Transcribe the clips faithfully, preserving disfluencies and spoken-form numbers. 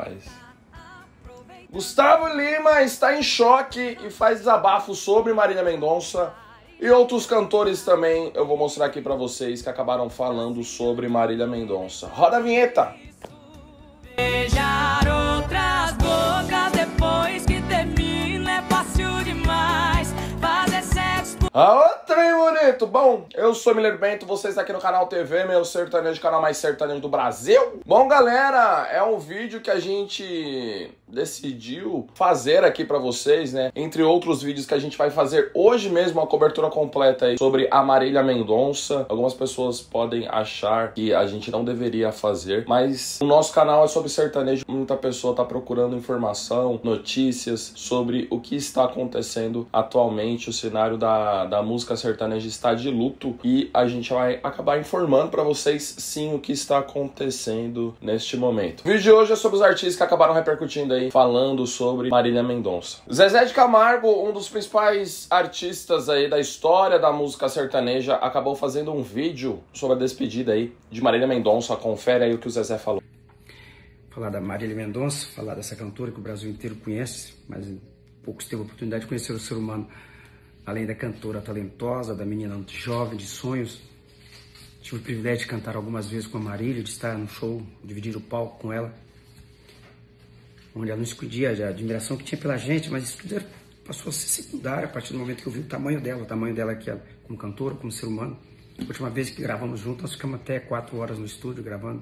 rapaz. Gustavo Lima está em choque e faz desabafo sobre Marília Mendonça e outros cantores também. Eu vou mostrar aqui pra vocês que acabaram falando sobre Marília Mendonça. Roda a vinheta! Beijar outras bocas depois que termina é fácil demais. Fazer sexo por... Aô, trem bonito! Bom, eu sou Miller Bento, você está aqui no canal T V, meu sertanejo, canal mais sertanejo do Brasil. Bom, galera, é um vídeo que a gente decidiu fazer aqui pra vocês, né? Entre outros vídeos que a gente vai fazer hoje mesmo, a cobertura completa aí sobre a Marília Mendonça. Algumas pessoas podem achar que a gente não deveria fazer, mas o nosso canal é sobre sertanejo. Muita pessoa tá procurando informação, notícias sobre o que está acontecendo atualmente. O cenário da, da música sertaneja está de luto e a gente vai acabar informando pra vocês, sim, o que está acontecendo neste momento. O vídeo de hoje é sobre os artistas que acabaram repercutindo aí falando sobre Marília Mendonça. Zezé de Camargo, um dos principais artistas aí da história da música sertaneja, acabou fazendo um vídeo sobre a despedida aí de Marília Mendonça. Confere aí o que o Zezé falou. Falar da Marília Mendonça, falar dessa cantora que o Brasil inteiro conhece, mas poucos teve a oportunidade de conhecer o ser humano, além da cantora talentosa, da menina jovem de sonhos. Tive o privilégio de cantar algumas vezes com a Marília, de estar no show, dividir o palco com ela, onde ela não escondia a admiração que tinha pela gente, mas isso tudo passou a ser secundário a partir do momento que eu vi o tamanho dela, o tamanho dela aqui, como cantora, como ser humano. A última vez que gravamos juntos, nós ficamos até quatro horas no estúdio gravando.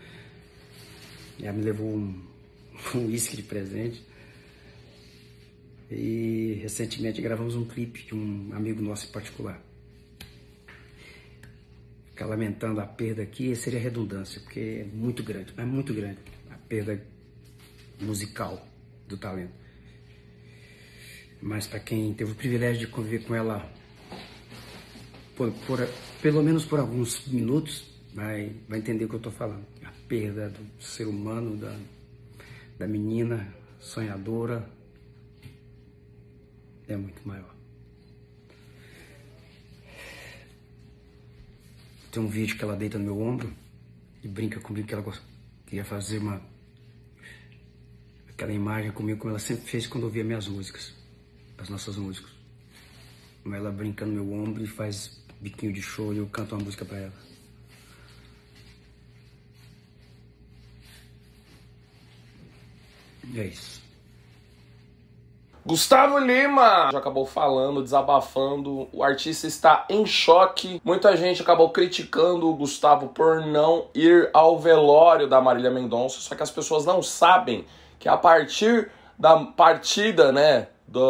E ela me levou um uísque de presente. E recentemente gravamos um clipe de um amigo nosso em particular. Ficar lamentando a perda aqui seria redundância, porque é muito grande, é muito grande a perda musical do talento. Mas para quem teve o privilégio de conviver com ela por, por, pelo menos por alguns minutos, vai, vai entender o que eu estou falando. A perda do ser humano, da, da menina sonhadora, é muito maior. Tem um vídeo que ela deita no meu ombro e brinca comigo que ela queria fazer uma aquela imagem comigo, como ela sempre fez quando ouvia minhas músicas, as nossas músicas. Ela brinca no meu ombro e faz biquinho de show e eu canto uma música pra ela. E é isso. Gustavo Lima já acabou falando, desabafando, o artista está em choque. Muita gente acabou criticando o Gustavo por não ir ao velório da Marília Mendonça, só que as pessoas não sabem que a partir da partida, né,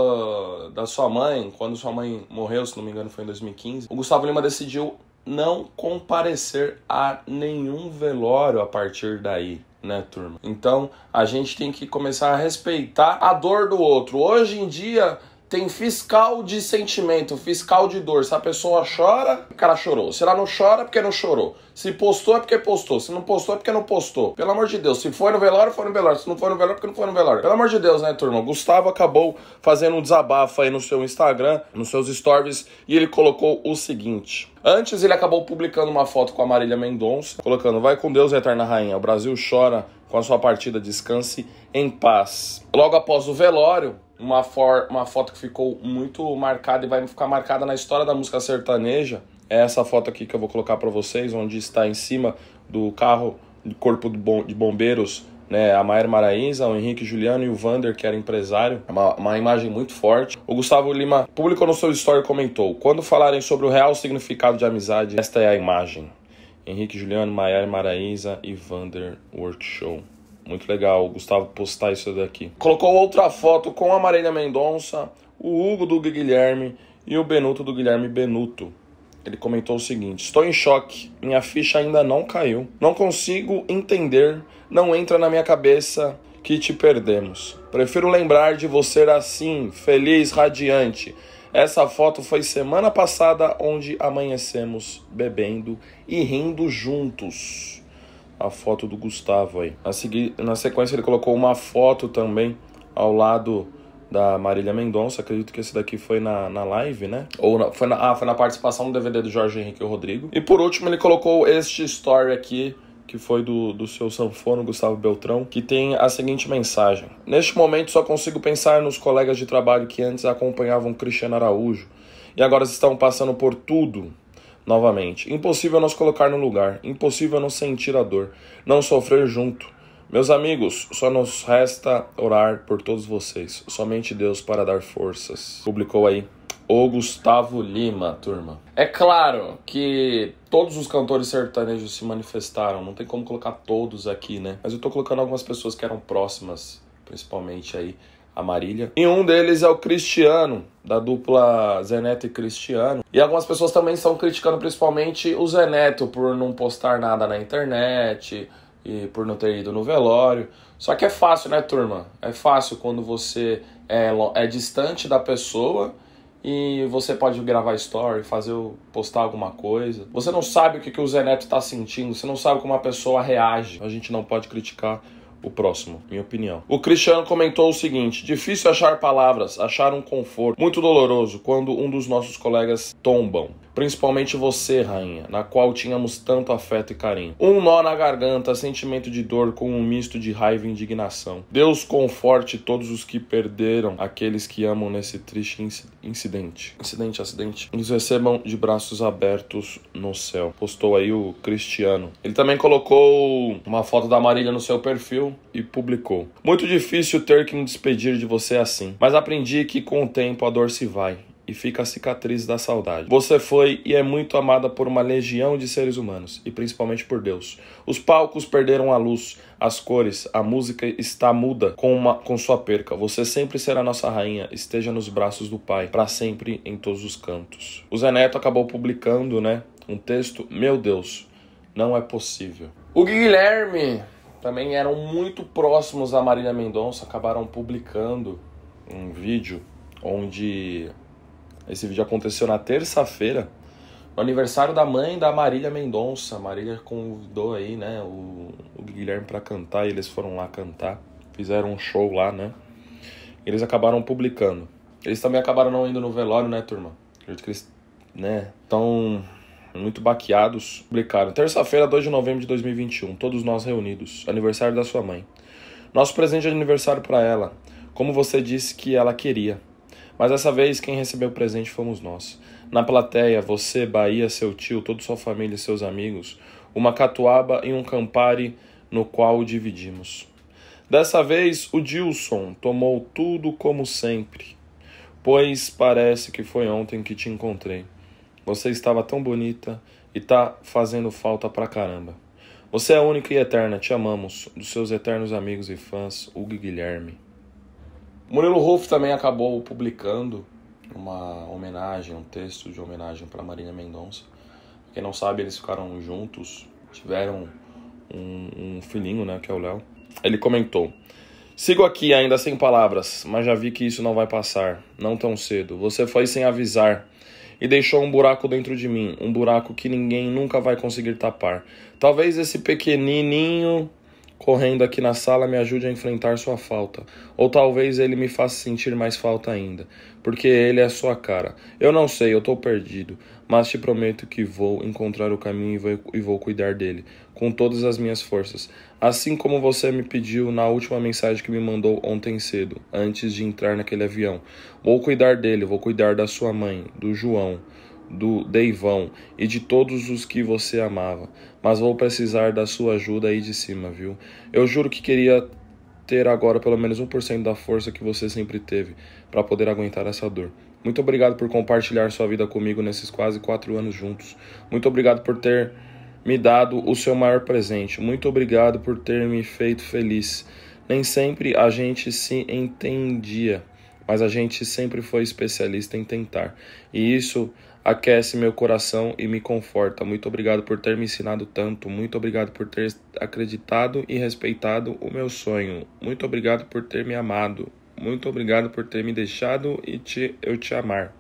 do, da sua mãe, quando sua mãe morreu, se não me engano foi em dois mil e quinze, o Gustavo Lima decidiu não comparecer a nenhum velório a partir daí, né, turma? Então, a gente tem que começar a respeitar a dor do outro. Hoje em dia, tem fiscal de sentimento, fiscal de dor. Se a pessoa chora, o cara chorou. Se ela não chora, é porque não chorou. Se postou, é porque postou. Se não postou, é porque não postou. Pelo amor de Deus, se foi no velório, foi no velório. Se não foi no velório, é porque não foi no velório. Pelo amor de Deus, né, turma? O Gustavo acabou fazendo um desabafo aí no seu Instagram, nos seus stories, e ele colocou o seguinte. Antes, ele acabou publicando uma foto com a Marília Mendonça, colocando: vai com Deus, eterna rainha. O Brasil chora com a sua partida, descanse em paz. Logo após o velório, Uma, for, uma foto que ficou muito marcada e vai ficar marcada na história da música sertaneja. É essa foto aqui que eu vou colocar para vocês, onde está em cima do carro de corpo de, bom, de bombeiros, né, a Maiara Maraíza, o Henrique Juliano e o Vander, que era empresário. Uma, uma imagem muito forte. O Gustavo Lima publicou no seu story e comentou: quando falarem sobre o real significado de amizade, esta é a imagem. Henrique Juliano, Maiara Maraíza e Vander Workshow. Muito legal o Gustavo postar isso daqui. Colocou outra foto com a Marília Mendonça, o Hugo do Guilherme e o Benuto do Guilherme Benuto. Ele comentou o seguinte: estou em choque, minha ficha ainda não caiu. Não consigo entender, não entra na minha cabeça que te perdemos. Prefiro lembrar de você assim, feliz, radiante. Essa foto foi semana passada, onde amanhecemos bebendo e rindo juntos. A foto do Gustavo aí. A seguir, na sequência ele colocou uma foto também ao lado da Marília Mendonça. Acredito que esse daqui foi na, na live, né? Ou na, foi, na, ah, foi na participação do D V D do Jorge Henrique e o Rodrigo. E por último ele colocou este story aqui, que foi do, do seu sanfona, Gustavo Beltrão, que tem a seguinte mensagem: neste momento só consigo pensar nos colegas de trabalho que antes acompanhavam Cristiano Araújo e agora estão passando por tudo novamente. Impossível nos colocar no lugar, impossível não sentir a dor, não sofrer junto. Meus amigos, só nos resta orar por todos vocês, somente Deus para dar forças. Publicou aí o Gustavo Lima, turma. É claro que todos os cantores sertanejos se manifestaram, não tem como colocar todos aqui, né? Mas eu tô colocando algumas pessoas que eram próximas, principalmente aí a Marília. E um deles é o Cristiano, da dupla Zé Neto e Cristiano. E algumas pessoas também estão criticando principalmente o Zé Neto por não postar nada na internet e por não ter ido no velório. Só que é fácil, né, turma? É fácil quando você é, é distante da pessoa e você pode gravar story, fazer, postar alguma coisa. Você não sabe o que, que o Zé Neto tá sentindo, você não sabe como uma pessoa reage. A gente não pode criticar o próximo, minha opinião. O Cristiano comentou o seguinte: difícil achar palavras, achar um conforto muito doloroso quando um dos nossos colegas tombam. Principalmente você, rainha, na qual tínhamos tanto afeto e carinho. Um nó na garganta, sentimento de dor com um misto de raiva e indignação. Deus conforte todos os que perderam aqueles que amam nesse triste incidente. Incidente, acidente. Nos recebam de braços abertos no céu. Postou aí o Cristiano. Ele também colocou uma foto da Marília no seu perfil e publicou: muito difícil ter que me despedir de você assim, mas aprendi que com o tempo a dor se vai e fica a cicatriz da saudade. Você foi e é muito amada por uma legião de seres humanos, e principalmente por Deus. Os palcos perderam a luz, as cores, a música está muda com, uma, com sua perca. Você sempre será nossa rainha, esteja nos braços do Pai, para sempre em todos os cantos. O Zé Neto acabou publicando, né, um texto: meu Deus, não é possível. O Guilherme também eram muito próximos a Marília Mendonça, acabaram publicando um vídeo onde... esse vídeo aconteceu na terça-feira, no aniversário da mãe da Marília Mendonça. A Marília convidou aí, né, o, o Guilherme para cantar, e eles foram lá cantar, fizeram um show lá, né, e eles acabaram publicando. Eles também acabaram não indo no velório, né, turma? Acredito que eles, né, estão muito baqueados. Publicaram: terça-feira, dois de novembro de dois mil e vinte e um, todos nós reunidos, aniversário da sua mãe. Nosso presente de aniversário para ela, como você disse que ela queria. Mas dessa vez quem recebeu o presente fomos nós. Na plateia, você, Bahia, seu tio, toda sua família e seus amigos, uma catuaba e um Campari no qual o dividimos. Dessa vez o Dilson tomou tudo como sempre, pois parece que foi ontem que te encontrei. Você estava tão bonita e tá fazendo falta pra caramba. Você é única e eterna, te amamos. Dos seus eternos amigos e fãs, Hugo e Guilherme. Murilo Ruff também acabou publicando uma homenagem, um texto de homenagem para Marília Mendonça. Quem não sabe, eles ficaram juntos, tiveram um, um filhinho, né, que é o Léo. Ele comentou: sigo aqui ainda sem palavras, mas já vi que isso não vai passar, não tão cedo. Você foi sem avisar e deixou um buraco dentro de mim, um buraco que ninguém nunca vai conseguir tapar. Talvez esse pequenininho correndo aqui na sala me ajude a enfrentar sua falta. Ou talvez ele me faça sentir mais falta ainda, porque ele é sua cara. Eu não sei, eu tô perdido, mas te prometo que vou encontrar o caminho e vou, e vou cuidar dele, com todas as minhas forças. Assim como você me pediu na última mensagem que me mandou ontem cedo, antes de entrar naquele avião. Vou cuidar dele, vou cuidar da sua mãe, do João, do Deivão e de todos os que você amava. Mas vou precisar da sua ajuda aí de cima, viu? Eu juro que queria ter agora pelo menos um por cento da força que você sempre teve para poder aguentar essa dor. Muito obrigado por compartilhar sua vida comigo nesses quase quatro anos juntos. Muito obrigado por ter me dado o seu maior presente. Muito obrigado por ter me feito feliz. Nem sempre a gente se entendia, mas a gente sempre foi especialista em tentar. E isso aquece meu coração e me conforta. Muito obrigado por ter me ensinado tanto. Muito obrigado por ter acreditado e respeitado o meu sonho. Muito obrigado por ter me amado. Muito obrigado por ter me deixado e te, eu te amar.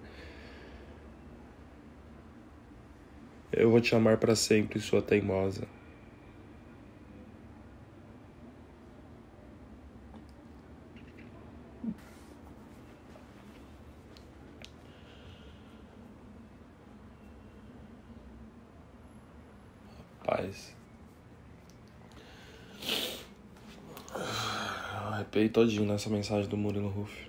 Eu vou te amar para sempre, sua teimosa. Paz. arpei todinho nessa mensagem do Murilo Huff.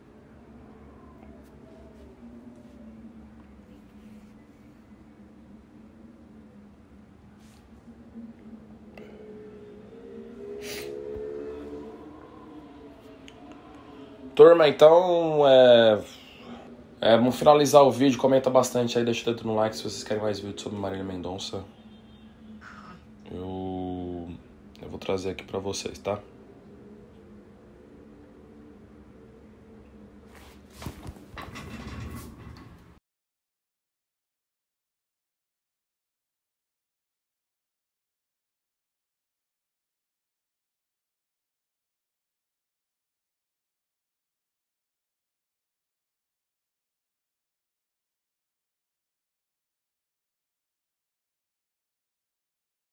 Turma, então, é... é... vamos finalizar o vídeo. Comenta bastante aí, deixa o dedo no like se vocês querem mais vídeos sobre Marília Mendonça. Eu... eu vou trazer aqui pra vocês, tá?